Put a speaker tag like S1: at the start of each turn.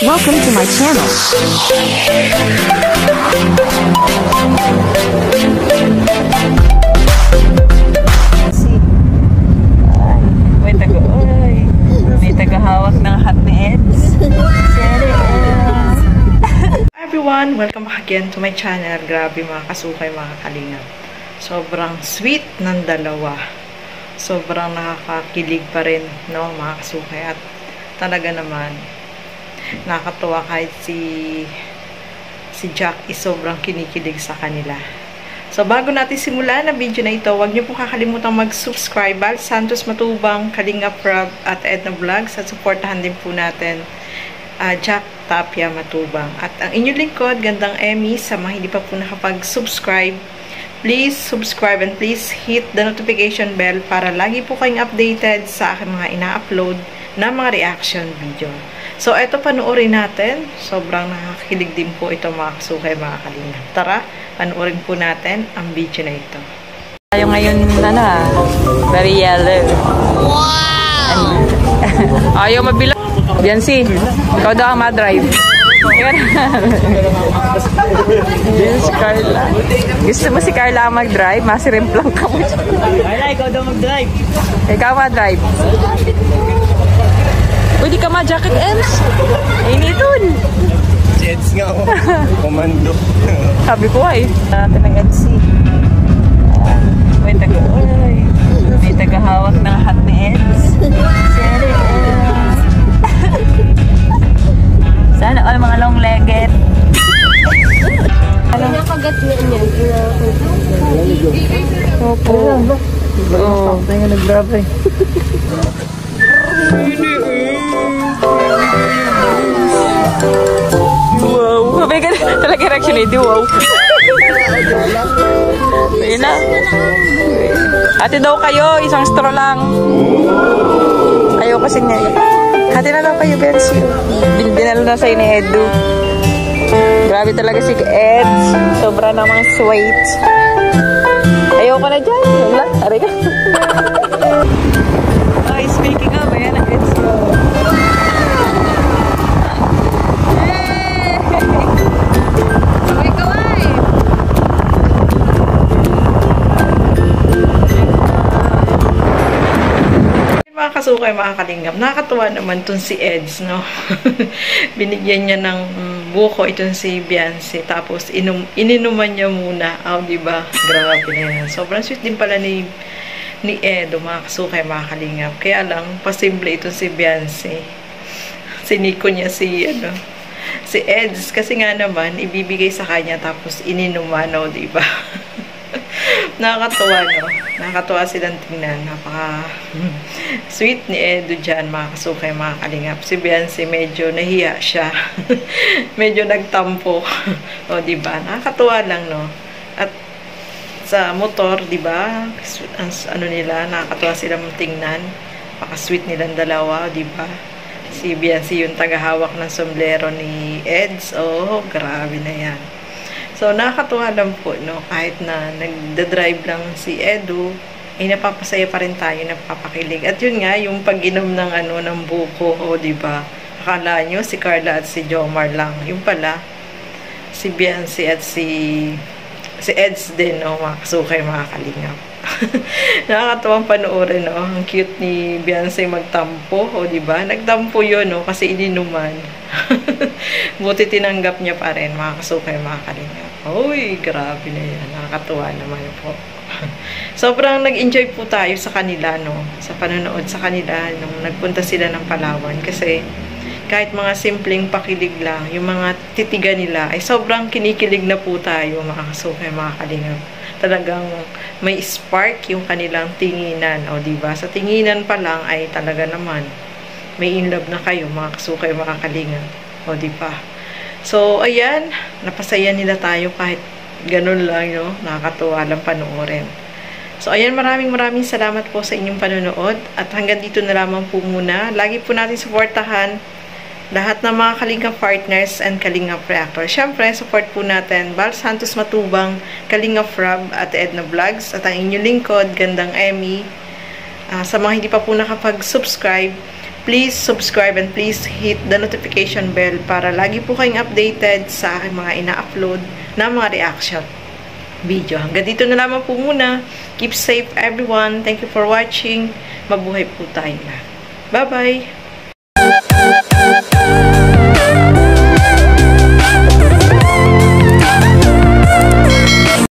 S1: Welcome to my channel.
S2: May tagahawak ng hat ni Eds. Everyone, welcome back again to my channel. Grabe mga kasukay, mga kalingap. Sobrang sweet ng dalawa. Sobrang nakakakilig pa rin, no, mga kasukay. At talaga naman, nakakatuwa kahit si Jack is sobrang kinikilig sa kanila. So, bago natin simulan na video na ito, huwag niyo po kakalimutang mag-subscribe. Bal Santos Matubang, Kalingap Rob at Edna Vlogs. At supportahan din po natin Jack Tapia Matubang. At ang inyong lingkod, Gandang Emmy, sa mga hindi pa po nakapag-subscribe, please subscribe and please hit the notification bell para lagi po kayong updated sa aking mga ina-upload na mga reaction video. So, ito panoorin natin. Sobrang nakakakilig din po ito mga kasukay, mga kalingap. Tara, panoorin po natin ang video na ito. Tayo ngayon, very yellow. Wow! Ayaw mabilang. Biancy, ikaw daw ang ma-drive. This Carla. Gusto mo si Carla ang mag-drive? Masirimplang ka mo.
S3: Carla, ikaw daw mag-drive.
S2: Ikaw ma-drive. Pwede ka ma-jacket ends. Initun.
S3: Jets nga ako. Komando.
S2: Sabi ko ay. Natin ng EDC. May tagahawak ng hat ni Eds. Sana all mga long-legged.
S1: Nakagat na niya.
S2: Opo. Oo.
S3: Tayo nga nag-grab eh.
S2: Wow. Sabi ka talaga reaction eh. Wow. Ayun na. Hati daw kayo. Isang straw lang. Ayaw kasi niya. Hati na lang kayo, Bensi. Binalo na sa'yo ni Edu. Grabe talaga si Eds. Sobra namang sweet. Ayaw ko na dyan. Wala. Aray ka. Ay, speaking of, ayan ang Eds ko. Kasukay, mga kalingap. Nakakatuwa naman itong si Eds, no? Binigyan niya ng buko itong si Biancy. Tapos, ininuman niya muna. Diba? Grabe na yan. Sobrang sweet din pala ni Edo, mga kasukay, mga kalingap. Kaya lang, pasimple itong si Biancy. Siniko niya si Eds. Kasi nga naman, ibibigay sa kanya. Tapos, ininuman, no? Diba? Nakakatuwa, no? Nakakatuwa silang tingnan. Napaka-sweet ni Edo dyan, mga kasukay, mga kalingap. Si Biancy, medyo nahiya siya. Medyo nagtampo. O, diba? Nakakatuwa lang, no? At sa motor, diba? Ano nila, nakakatuwa silang tingnan. Napaka-sweet nilang dalawa, diba? Si Biancy yung tagahawak ng sombrero ni Eds. Oh, grabe na yan. So, nakakatuwa lang po, no? Kahit na nagda-drive lang si Edu, ay napapasaya pa rin tayo, napapakilig. At yun nga, yung pag-inom ng ng buko, diba? Akala nyo, si Carla at si Jomar lang. Yung pala, si Biancy at si Eds din, no? Mga kasukay, mga kalingap. Nakakatuwang panoorin, no? Ang cute ni Biancy magtampo, diba? Nagtampo yun, no? Kasi ininuman. Buti tinanggap niya pa rin, mga kasukay, mga kalingap. Uy, grabe na yan. Nakakatuwa naman po. Sobrang nag-enjoy po tayo sa kanila, no? Sa panonood sa kanila nung nagpunta sila ng Palawan. Kasi kahit mga simpleng pakilig lang, yung mga titiga nila, ay sobrang kinikilig na po tayo, mga kasukay, mga kalingap. Talagang may spark yung kanilang tinginan. O, diba? Sa tinginan pa lang ay talaga naman may in love na kayo, mga kasukay, mga kalingap. O, diba? So, ayan, napasaya nila tayo kahit ganun lang, no? Nakakatuwa lang panoorin. So, ayan, maraming salamat po sa inyong panonood. At hanggang dito na lamang po muna. Lagi po natin supportahan lahat ng mga Kalingap partners and Kalingap reactors. Siyempre, support po natin Bal Santos Matubang, Kalingap Rob at Edna Vlogs. At ang inyong lingkod, Gandang Emmy. Sa mga hindi pa po nakapag-subscribe, please subscribe and please hit the notification bell para lagi po kayong updated sa aking mga ina-upload na mga reaction video. Hanggang dito na lamang po muna. Keep safe everyone. Thank you for watching. Mabuhay po tayo na. Bye-bye!